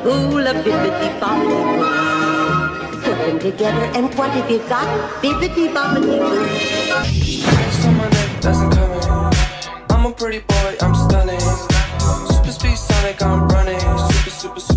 Ooh, la bibbidi bobbidi boo. Put them together and what have you got? Bibbidi bobbidi boo. Next on my neck, that's incoming. I'm a pretty boy, I'm stunning. Super speed Sonic, I'm running. Super, super, super.